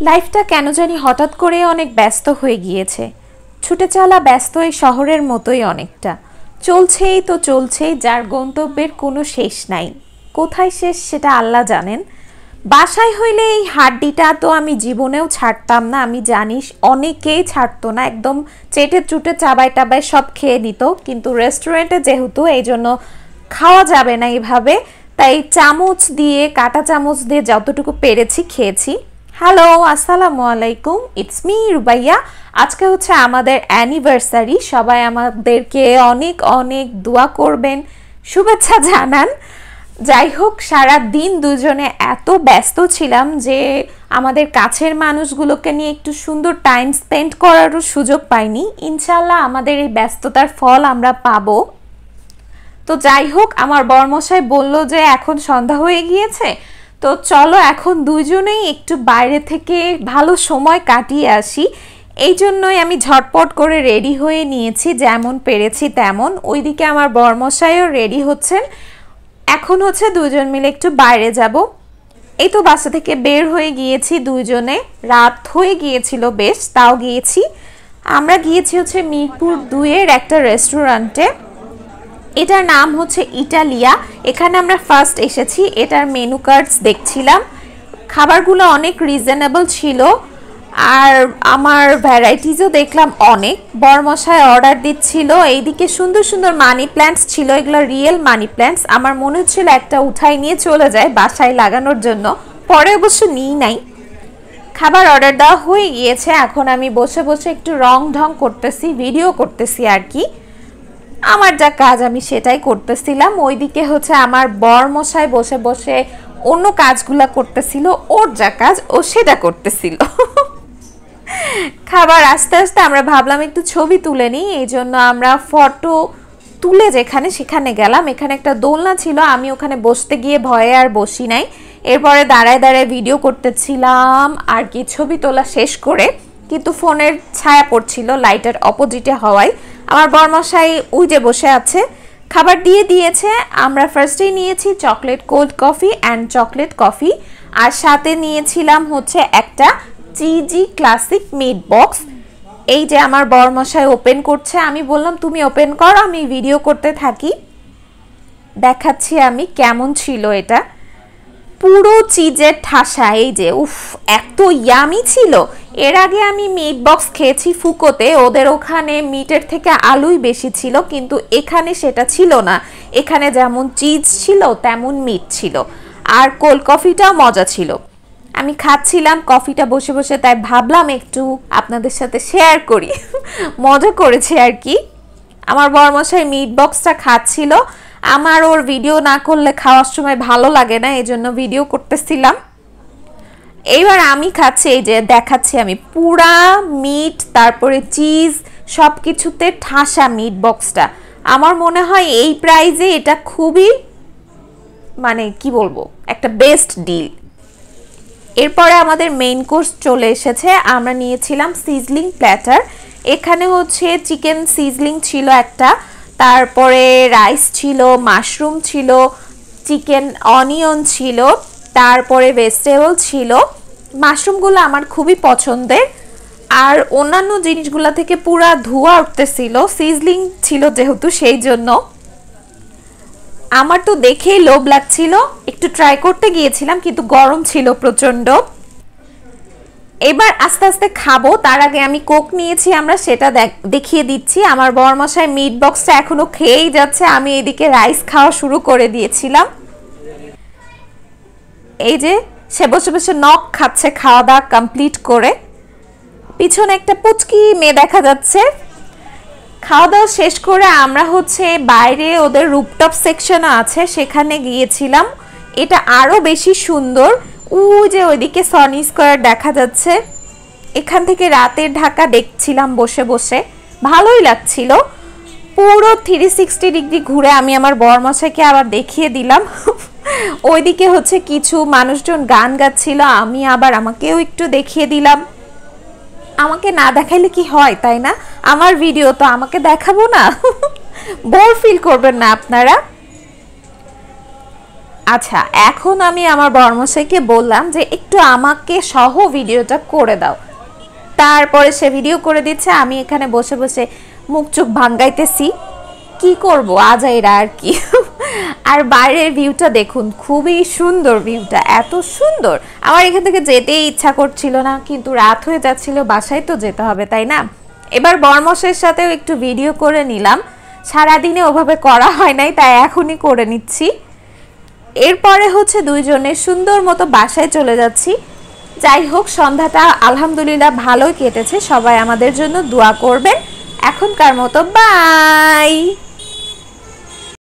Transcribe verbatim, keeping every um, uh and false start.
লাইফটা কেন জানি হঠাৎ করে অনেক ব্যস্ত হয়ে গিয়েছে। ছুটে চলা ব্যস্ত এই শহরের মতোই অনেকটা। চলছেই তো চলছেই, যার গন্তব্যের কোনো শেষ নাই। কোথায় শেষ সেটা আল্লাহ জানেন। বাসায় হইলে এই হাড্ডিটা তো আমি জীবনেও ছাড়তাম না, আমি জানিস অনেকেই ছাড়তো না, একদম চেটে চুটে চাবায় টাবায় সব খেয়ে নিত। কিন্তু রেস্টুরেন্টে যেহেতু এই জন্য খাওয়া যাবে না এইভাবে, তাই চামচ দিয়ে কাঁটা চামচ দিয়ে যতটুকু পেরেছি খেয়েছি। হ্যালো, আসসালামু আলাইকুম, ইটস মি রুবাইয়া। আজকে হচ্ছে আমাদের অ্যানিভার্সারি। সবাই আমাদেরকে অনেক অনেক দোয়া করবেন, শুভেচ্ছা জানান। যাই হোক, সারা দিন দুজনে এত ব্যস্ত ছিলাম যে আমাদের কাছের মানুষগুলোকে নিয়ে একটু সুন্দর টাইম স্পেন্ড করারও সুযোগ পাইনি। ইনশাল্লাহ আমাদের এই ব্যস্ততার ফল আমরা পাবো। তো যাই হোক, আমার বরমশাই বলল যে এখন সন্ধ্যা হয়ে গিয়েছে, তো চলো এখন দুইজনেই একটু বাইরে থেকে ভালো সময় কাটিয়ে আসি। এই জন্যই আমি ঝটপট করে রেডি হয়ে নিয়েছি, যেমন পেরেছি তেমন। ওইদিকে আমার বরমশাইও রেডি হচ্ছেন। এখন হচ্ছে দুজন মিলে একটু বাইরে যাব। এই তো বাসা থেকে বের হয়ে গিয়েছি দুইজনে, রাত হয়ে গিয়েছিল বেশ, তাও গিয়েছি। আমরা গিয়েছি হচ্ছে মিরপুর দুইয়ের একটা রেস্টুরেন্টে, এটার নাম হচ্ছে ইটালিয়া। এখানে আমরা ফার্স্ট এসেছি, এটার মেনু কার্ডস দেখছিলাম। খাবারগুলো অনেক রিজনেবল ছিল, আর আমার ভ্যারাইটিসও দেখলাম অনেক। বরমশাই অর্ডার দিচ্ছিল। এইদিকে সুন্দর সুন্দর মানি প্ল্যান্টস ছিল, এগুলো রিয়েল মানি প্ল্যান্টস। আমার মনে হচ্ছিল একটা উঠাই নিয়ে চলে যায় বাসায় লাগানোর জন্য, পরে অবশ্য নিই নাই। খাবার অর্ডার দেওয়া হয়ে গিয়েছে, এখন আমি বসে বসে একটু রং ঢং করতেছি, ভিডিও করতেছি আর কি। আমার যা কাজ আমি সেটাই করতেছিলাম। ওইদিকে হচ্ছে আমার বরমশাই বসে বসে অন্য কাজগুলা করতেছিল, ওর যা কাজ ও সেটা করতেছিল। খাবার আস্তে আস্তে আমরা ভাবলাম একটু ছবি তুলে নিই, এই জন্য আমরা ফটো তুলে যেখানে সেখানে গেলাম। এখানে একটা দোলনা ছিল, আমি ওখানে বসতে গিয়ে ভয়ে আর বসি নাই। এরপরে দাঁড়ায় দাঁড়ায় ভিডিও করতেছিলাম আর কি, ছবি তোলা শেষ করে। কিন্তু ফোনের ছায়া পড়ছিল লাইটের অপোজিটে হওয়ায়। আমার বরমশাই ওই যে বসে আছে, খাবার দিয়ে দিয়েছে। আমরা ফার্স্টেই নিয়েছি chocolate cold coffee and chocolate coffee, আর সাথে নিয়েছিলাম হচ্ছে একটা চিজি ক্লাসিক মিট বক্স। এই যে আমার বরমশাই ওপেন করছে, আমি বললাম তুমি ওপেন করো, আমি ভিডিও করতে থাকি। দেখাচ্ছি আমি কেমন ছিল এটা। পুরো চিজের ঠাসা, এই যে উফ এত ইয়ামি ছিল। এর আগে আমি মিট বক্স খেয়েছি ফুকোতে, ওদের ওখানে মিটের থেকে আলুই বেশি ছিল, কিন্তু এখানে সেটা ছিল না। এখানে যেমন চিজ ছিল তেমন মিট ছিল, আর কোল্ড কফিটাও মজা ছিল। আমি খাচ্ছিলাম কফিটা বসে বসে, তাই ভাবলাম একটু আপনাদের সাথে শেয়ার করি। মজা করেছি আর কি। আমার বরমশাই মিট বক্সটা খাচ্ছিল, আমার ওর ভিডিও না করলে খাওয়ার সময় ভালো লাগে না, এই জন্য ভিডিও করতেছিলাম। এইবার আমি খাচ্ছি, এই যে দেখাচ্ছি আমি পুরা মিট, তারপরে চিজ, সব কিছুতে ঠাসা মিট বক্সটা। আমার মনে হয় এই প্রাইজে এটা খুবই, মানে কি বলবো, একটা বেস্ট ডিল। এরপরে আমাদের মেইন কোর্স চলে এসেছে। আমরা নিয়েছিলাম সিজলিং প্ল্যাটার। এখানে হচ্ছে চিকেন সিজলিং ছিল একটা, তারপরে রাইস ছিল, মাশরুম ছিল, চিকেন অনিয়ন ছিল, তারপরে ভেজিটেবল ছিল। মাশরুমগুলো আমার খুবই পছন্দের, আর অন্যান্য জিনিসগুলো থেকে পুরা ধোঁয়া উঠতেছিল, সিজলিং ছিল যেহেতু সেই জন্য। আমার তো দেখেই লোভ লাগছিল, একটু ট্রাই করতে গিয়েছিলাম, কিন্তু গরম ছিল প্রচন্ড। এবার আস্তে আস্তে খাবো, তার আগে আমি কোক নিয়েছি আমরা, সেটা দেখিয়ে দিচ্ছি। আমার বরমশাই মিট বক্সটা এখনো খেয়েই যাচ্ছে, আমি এদিকে রাইস খাওয়া শুরু করে দিয়েছিলাম। এই যে সে বসে বসে নখ খাচ্ছে খাওয়া দাওয়া কমপ্লিট করে। পিছনে একটা পুচকি মেয়ে দেখা যাচ্ছে। খাওয়া দাওয়া শেষ করে আমরা হচ্ছে বাইরে, ওদের রুপটপ সেকশন আছে, সেখানে গিয়েছিলাম। এটা আরো বেশি সুন্দর। ওই যে ওইদিকে সনি স্কয়ার দেখা যাচ্ছে, এখান থেকে রাতের ঢাকা দেখছিলাম বসে বসে, ভালোই লাগছিল। পুরো থ্রি সিক্সটি ডিগ্রি ঘুরে আমি আমার বরমশাইকে আবার দেখিয়ে দিলাম। ওইদিকে হচ্ছে কিছু মানুষজন গান গাচ্ছিল, আমি আবার আমাকেও একটু দেখিয়ে দিলাম। আমাকে না দেখাইলে কি হয়, তাই না? আমার ভিডিও তো আমাকে দেখাবো না, বোর ফিল করবেন না আপনারা। আচ্ছা, এখন আমি আমার বড়মশাইকে বললাম যে একটু আমাকে সহ ভিডিওটা করে দাও। তারপরে সে ভিডিও করে দিচ্ছে, আমি এখানে বসে বসে মুখ চোখ ভাঙ্গাইতেছি। কি করব আজাইরা আর কি। আর বাইরের ভিউটা দেখুন, খুবই সুন্দর ভিউটা, এত সুন্দর। আমার এখান থেকে যেতেই ইচ্ছা করছিল না, কিন্তু রাত হয়ে যাচ্ছিল, বাসায় তো যেতে হবে তাই না। এবার বড়মশাইয়ের সাথেও একটু ভিডিও করে নিলাম, সারাদিনে ওভাবে করা হয় নাই, তাই এখনই করে নিচ্ছি। এরপরে হচ্ছে দুইজনে সুন্দর মতো বাসায় চলে যাচ্ছি। যাই হোক, সন্ধ্যাটা আলহামদুলিল্লাহ ভালোই কেটেছে। সবাই আমাদের জন্য দোয়া করবেন। এখনকার মতো বাই।